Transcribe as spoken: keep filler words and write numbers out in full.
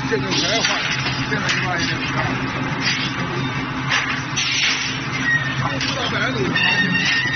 这个白话，现在一万一点五。上不到百度，